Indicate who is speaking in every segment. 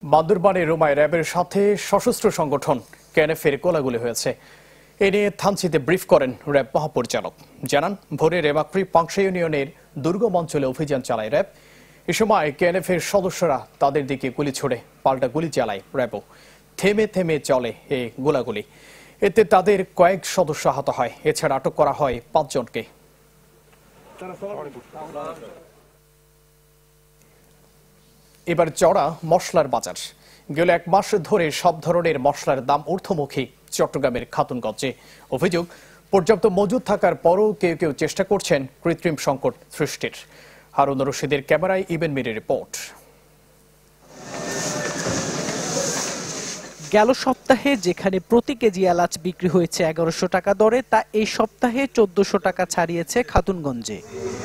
Speaker 1: বান্দরবানে রুমায় র্যাবের সাথে সশস্ত্র সংগঠন কেএনএফের গোলাগুলি হয়েছে। এ নিয়ে থানচিতে ব্রিফ করেন র্যাব মহাপরিচালক। জানান, ভোরে রেমাক্রি পাংশা ইউনিয়নের দুর্গম অঞ্চলে অভিযান চালায় র্যাব। এ সময় কেএনএফের সদস্যরা তাদের দিকে গুলি ছুড়ে পাল্টা গুলি চালায় র্যাবও। থেমে থেমে চলে এই গোলাগুলি। এতে তাদের কয়েক সদস্য আহত হয়। এছাড়া আটক করা হয় 5 জনকে। এবার চড়া মশলার বাজার। গেল 1 মাস ধরে সব ধরনের মশলার দাম ঊর্ধ্বমুখী চট্টগ্রামের খাতুনগঞ্জে। অভিযোগ, পর্যাপ্ত মজুদ থাকার পরও কেউ কেউ চেষ্টা করছেন কৃত্রিম সংকট সৃষ্টির। হারুন রশিদের ক্যামেরায় ইবেন মিরের রিপোর্ট।
Speaker 2: গেল সপ্তাহে যেখানে প্রতি কেজি এলাচ বিক্রি হয়েছে 1100 টাকা দরে, তা এই সপ্তাহে 1400 টাকা ছাড়িয়েছে খাতুনগঞ্জে।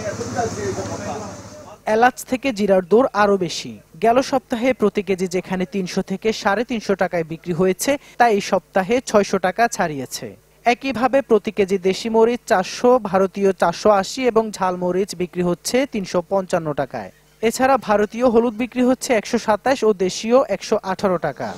Speaker 2: এলাচ থেকে জিরার দর আরো বেশি। গেল সপ্তাহে প্রতি কেজি যেখানে 300 থেকে 350 টাকায় বিক্রি হয়েছে, তা এই সপ্তাহে 600 টাকা ছাড়িয়েছে। একইভাবে প্রতি কেজি দেশি মরিচ 400, ভারতীয় 480 এবং ঝাল মরিচ বিক্রি হচ্ছে 355 টাকায়। এছাড়া ভারতীয় হলুদ বিক্রি হচ্ছে 127 ও দেশীয় 118 টাকা।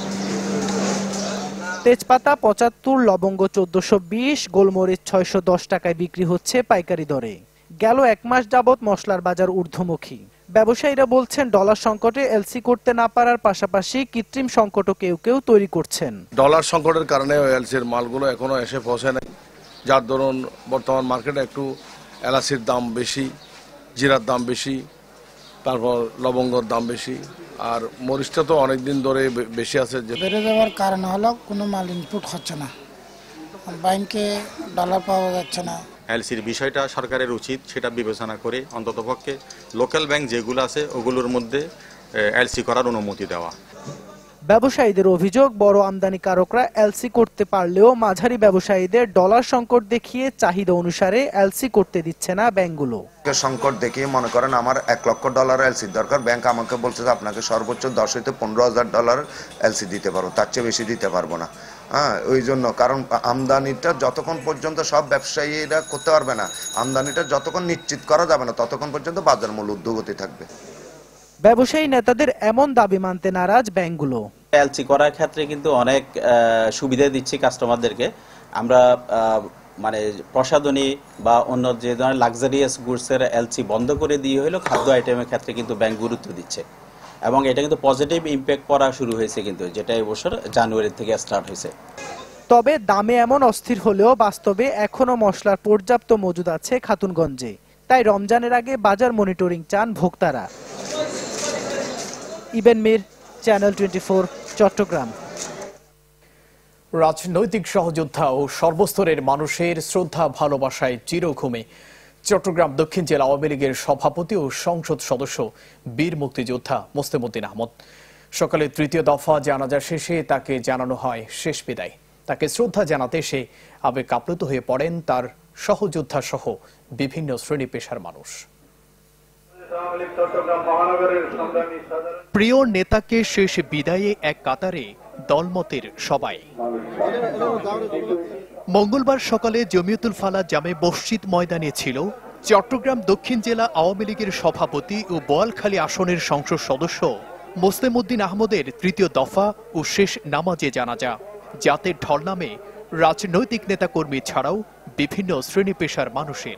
Speaker 2: তেজপাতা 75, লবঙ্গ 1420, গোলমরিচ 610 টাকায় বিক্রি হচ্ছে পাইকারি দরে। গেল 1 মাস যাবৎ মশলার বাজার ঊর্ধ্বমুখী। ব্যবসায়ীরা বলছেন, ডলার সংকটে এলসি করতে না পারার পাশাপাশি কৃত্রিম সংকটও কেউ কেউ তৈরি করছেন।
Speaker 3: ডলার সংকটের কারণে এলসির মালগুলো এখনো এসে পৌঁছে নাই, যার দরুন বর্তমান মার্কেটে একটু এলাচির দাম বেশি, জিরার দাম বেশি, তারপর লবঙ্গর দাম বেশি, আর মরিচটা তো অনেকদিন ধরে বেশি আছে।
Speaker 4: বেড়ে যাওয়ার কারণ হলো কোনো মাল ইনপুট হচ্ছে না, ব্যাংকে ডলার পাওয়া যাচ্ছে না।
Speaker 5: এলসির বিষয়টা সরকারের উচিত সেটা বিবেচনা করে অন্ততপক্ষে লোকাল ব্যাংক যেগুলো আছে ওগুলোর মধ্যে এলসি করার অনুমতি দেওয়া।
Speaker 2: ব্যবসায়ীদের অভিযোগ, বড় আমদানিকারকরা এলসি করতে পারলেও মাঝারি ব্যবসায়ীদের ডলার সংকট দেখিয়ে চাহিদা অনুসারে এলসি করতে দিচ্ছে না ব্যাংকগুলো।
Speaker 6: সংকট দেখিয়ে মনে করেন আমার $1 লক্ষ এলসির দরকার, ব্যাংক আমাকে বলছে যে আপনাকে সর্বোচ্চ 10 থেকে 15,000 ডলার এলসি দিতে পারবো, তার চেয়ে বেশি দিতে পারবো না। ওই জন্য, কারণ আমদানিটা যতক্ষণ পর্যন্ত সব ব্যবসায়ীরা করতে পারবে না, আমদানিটা যতক্ষণ নিশ্চিত করা যাবে না, ততক্ষণ পর্যন্ত বাজার মূল্য ঊর্ধ্বগতি থাকবে।
Speaker 2: ব্যবসায়ী নেতাদের এমন দাবি মানতে নারাজ ব্যাংকগুলো।
Speaker 7: এলসি করার ক্ষেত্রে কিন্তু অনেক সুবিধা দিচ্ছি কাস্টমারদেরকে। আমরা প্রসাধনী বা অন্য যে ধরনের লাক্সারিয়াস গুডসের এলসি বন্ধ করে দিয়ে হলো খাদ্য আইটেমের ক্ষেত্রে কিন্তু ব্যাংক গুরুত্ব দিচ্ছে, এবং এটা কিন্তু পজিটিভ ইম্প্যাক্ট পড়া শুরু হয়েছে, কিন্তু যেটা এই বছর জানুয়ারি থেকে স্টার্ট হয়েছে।
Speaker 2: তবে দামে এমন অস্থির হলেও বাস্তবে এখনো মশলার পর্যাপ্ত মজুদ আছে খাতুনগঞ্জে। তাই রমজানের আগে বাজার মনিটরিং চান ভোক্তারা। ইবেন মির, চ্যানেল 24, চট্টগ্রাম।
Speaker 1: রাজনৈতিক সহযোদ্ধা ও সর্বস্তরের মানুষের শ্রদ্ধা ভালোবাসায় চিরঘুমে চট্টগ্রাম দক্ষিণ জেলা আওয়ামী লীগের সভাপতি ও সংসদ সদস্য বীর মুক্তিযোদ্ধা মোস্তেমুদ্দিন আহমদ। সকালে 3য় দফা জানাজা শেষে তাকে জানানো হয় শেষ বিদায়। তাকে শ্রদ্ধা জানাতে এসে আবেগ আপ্লুত হয়ে পড়েন তার সহযোদ্ধা সহ বিভিন্ন শ্রেণী পেশার মানুষ। প্রিয় নেতাকে শেষ বিদায়ে এক কাতারে দলমতের সবাই। মঙ্গলবার সকালে জমিয়তুল ফালাহ জামে মসজিদ ময়দানে ছিল চট্টগ্রাম দক্ষিণ জেলা আওয়ামী লীগের সভাপতি ও বোয়ালখালী আসনের সংসদ সদস্য মোস্তেমুদ্দিন আহমদের 3য় দফা ও শেষ নামাজে জানাজা, যাতে ঢল নামে রাজনৈতিক নেতাকর্মী ছাড়াও বিভিন্ন শ্রেণী পেশার মানুষের।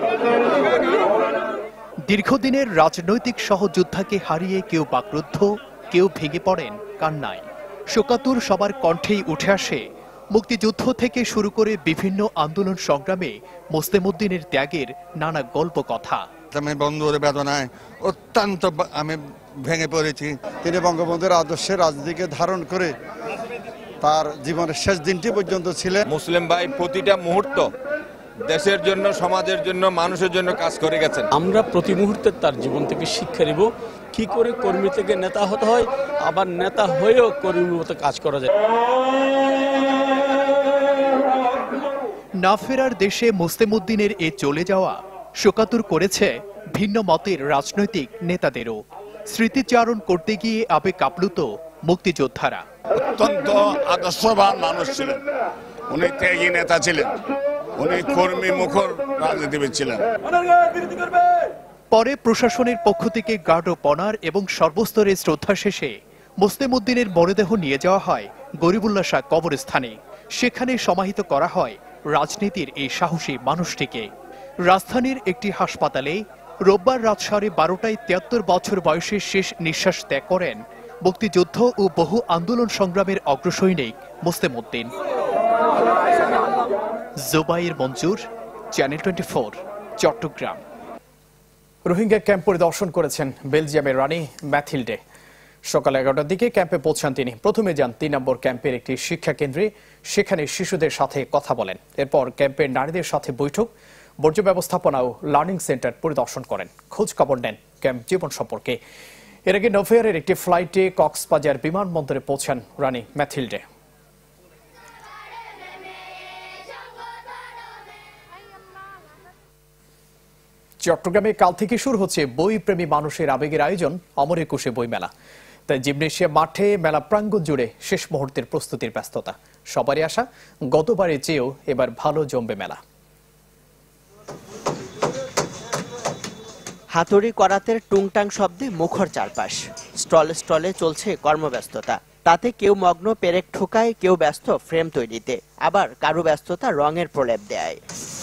Speaker 1: দীর্ঘদিনের রাজনৈতিক সহযোদ্ধাকে হারিয়ে কেউ বাকরুদ্ধ, কেউ ভেঙে পড়েন কান্নায়। শোকাতুর সবার কণ্ঠেই উঠে আসে মুক্তিযুদ্ধ থেকে শুরু করে বিভিন্ন আন্দোলন সংগ্রামে মোস্তেমুদ্দিনের ত্যাগের নানা গল্প কথা।
Speaker 8: বন্ধুর বেদনায় অত্যন্ত আমি ভেঙে পড়েছি।
Speaker 9: তিনি বঙ্গবন্ধুর আদর্শে রাজনীতিকে ধারণ করে তার জীবনের শেষ দিনটি পর্যন্ত ছিলেন।
Speaker 10: মুসলিম ভাই প্রতিটা মুহূর্ত দেশের জন্য, সমাজের জন্য, মানুষের জন্য কাজ করে গেছেন।
Speaker 11: আমরা প্রতি মুহূর্তে তার জীবন থেকে শিক্ষা নিব, কি করে কর্মী থেকে নেতা হতে হয়, আবার নেতা হয়েও কর্মীর মতো কাজ করা যায়।
Speaker 1: না ফেরার দেশে মোস্তেমুদ্দিনের এ চলে যাওয়া শোকাতুর করেছে ভিন্ন মতের রাজনৈতিক নেতাদেরও। স্মৃতিচারণ করতে গিয়ে আবেগ আপ্লুত মুক্তিযোদ্ধারা।
Speaker 8: অত্যন্ত আদর্শবান মানুষ ছিলেন, উনি ত্যাগী নেতা ছিলেন, উনি কর্মী মুখর রাজনীতিবিদ ছিলেন।
Speaker 1: পরে প্রশাসনের পক্ষ থেকে গার্ড অফ অনার এবং সর্বস্তরে শ্রদ্ধা শেষে মুসলিম উদ্দিনের মরদেহ নিয়ে যাওয়া হয় গরিবুল্লাহ শাহ কবরস্থানে। সেখানে সমাহিত করা হয় রাজনীতির এই সাহসী মানুষটিকে। রাজধানীর একটি হাসপাতালে রোববার রাত 12:30টায় 73 বছর বয়সে শেষ নিঃশ্বাস ত্যাগ করেন মুক্তিযুদ্ধ ও বহু আন্দোলন সংগ্রামের অগ্রসৈনিক মুসলিম উদ্দিন। জুবাইর মঞ্জুর, চ্যানেল 24, চট্টগ্রাম। রোহিঙ্গা ক্যাম্প পরিদর্শন করেছেন বেলজিয়ামের রানী ম্যাথিল্ডে। সকাল 11টার দিকে ক্যাম্পে পৌঁছান তিনি। প্রথমে যান 3 নম্বর ক্যাম্পের একটি শিক্ষা কেন্দ্রে, সেখানে শিশুদের সাথে কথা বলেন। এরপর ক্যাম্পের নারীদের সাথে বৈঠক, বর্জ্য ব্যবস্থাপনা ও লার্নিং সেন্টার পরিদর্শন করেন। খোঁজ খবর নেন ক্যাম্প জীবন সম্পর্কে। এর আগে নভেয়ারের একটি ফ্লাইটে কক্সবাজার বিমানবন্দরে পৌঁছান রানী ম্যাথিল্ডে। চট্টগ্রামে কাল থেকে শুরু হচ্ছে বই প্রেমী মানুষের আবেগের আয়োজন অমর একুশে বইমেলা। তাই জিমনেশিয়াম মাঠে মেলা প্রাঙ্গণ জুড়ে শেষ মুহূর্তের প্রস্তুতির ব্যস্ততা। সবারই আশা গতবারের চেয়েও এবার ভালো জমবে মেলা।
Speaker 12: হাতুড়ি করাতের টুংটাং শব্দে মুখর চারপাশ। স্টলে স্টলে চলছে কর্মব্যস্ততা। তাতে কেউ মগ্ন পেরেক ঠোকায়, কেউ ব্যস্ত ফ্রেম তৈরিতে, আবার কারো ব্যস্ততা রঙের প্রলেপ দেয়।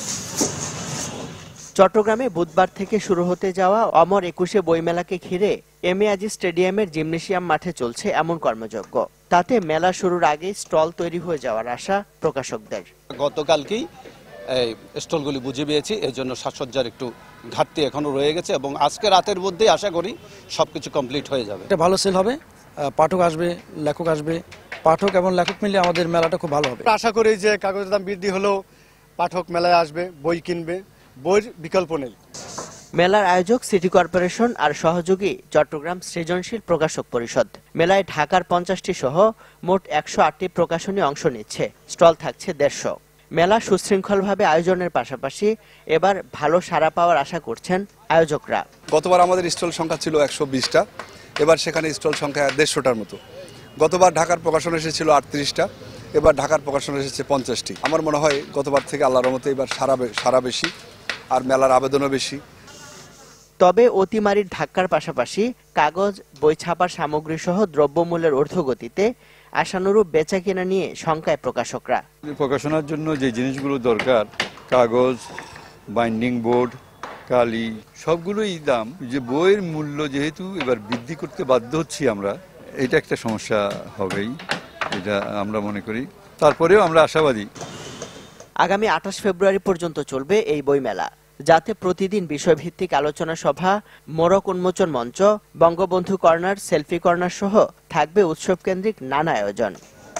Speaker 12: চট্টগ্রামে বুধবার থেকে শুরু হতে যাওয়া অমর একুশে বইমেলাকে ঘিরে এমএআজি স্টেডিয়ামের জিমনেশিয়াম মাঠে চলছে এমন কর্মযজ্ঞ। তাতে মেলা শুরুর আগে স্টল তৈরি হয়ে যাওয়ার আশা প্রকাশকদের।
Speaker 13: গতকালকেই এই স্টলগুলি বুঝে পেয়েছি, এই জন্য সাজসজ্জার একটু ঘাটতি এখনো রয়ে গেছে এবং আজকে রাতের মধ্যেই আশা করি সবকিছু কমপ্লিট হয়ে যাবে।
Speaker 14: এটা ভালো সেল হবে, পাঠক আসবে, লেখক আসবে, পাঠক এবং লেখক মিলে আমাদের মেলাটা খুব ভালো হবে।
Speaker 9: আশা করি যে কাগজের দাম বৃদ্ধি হলেও পাঠক মেলায় আসবে, বই কিনবে, বইয়ের বিকল্প নেই।
Speaker 12: মেলার আয়োজক সিটি কর্পোরেশন আর সহযোগী চট্টগ্রাম সৃজনশীল প্রকাশক পরিষদ। মেলায় ঢাকার 50টি সহ মোট 108টি প্রকাশনী অংশ নিচ্ছে। স্টল থাকছে 150। মেলা সুশৃঙ্খলভাবে আয়োজনের পাশাপাশি এবার ভালো সাড়া পাওয়ার আশা করছেন আয়োজকরা।
Speaker 15: গতবার আমাদের স্টল সংখ্যা ছিল 120টা, এবার সেখানে স্টল সংখ্যা 150টার মতো। গতবার ঢাকার প্রকাশন এসেছিল 38টা, এবার ঢাকার প্রকাশন এসেছে 50টি। আমার মনে হয় গতবার থেকে আল্লাহর রহমতে এবার সারা বেশি আর মেলার আবেদনও বেশি।
Speaker 12: তবে অতিমারির ধাক্কার পাশাপাশি কাগজ, বই ছাপার সামগ্রী সহ দ্রব্যমূল্যের ঊর্ধ্বগতিতে আশানুরূপ বেচা কেনা নিয়ে শঙ্কায় প্রকাশকরা।
Speaker 16: প্রকাশনার জন্য যে জিনিসগুলো দরকার, কাগজ, বাইন্ডিং বোর্ড, কালি, সবগুলোই দাম। যে বইয়ের মূল্য যেহেতু এবার বৃদ্ধি করতে বাধ্য হচ্ছি আমরা, এটা একটা সমস্যা হবেই, এটা আমরা মনে করি। তারপরেও আমরা আশাবাদী।
Speaker 12: আগামী 28 ফেব্রুয়ারি পর্যন্ত চলবে এই বইমেলা, যাতে প্রতিদিন বিষয়ভিত্তিক আলোচনা সভা, মোড়ক উন্মোচন মঞ্চ, বঙ্গবন্ধু কর্নার, সেলফি কর্নার সহ থাকবে উৎসব কেন্দ্রিক নানা আয়োজন।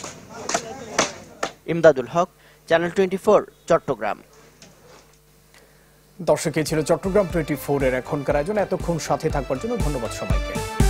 Speaker 12: ইমদাদুল হক, চ্যানেল 24, চট্টগ্রাম।
Speaker 1: দর্শক, এই ছিল চট্টগ্রাম 24 এর এখনকার আয়োজন। এতক্ষণ সাথে থাকবার জন্য ধন্যবাদ সবাইকে।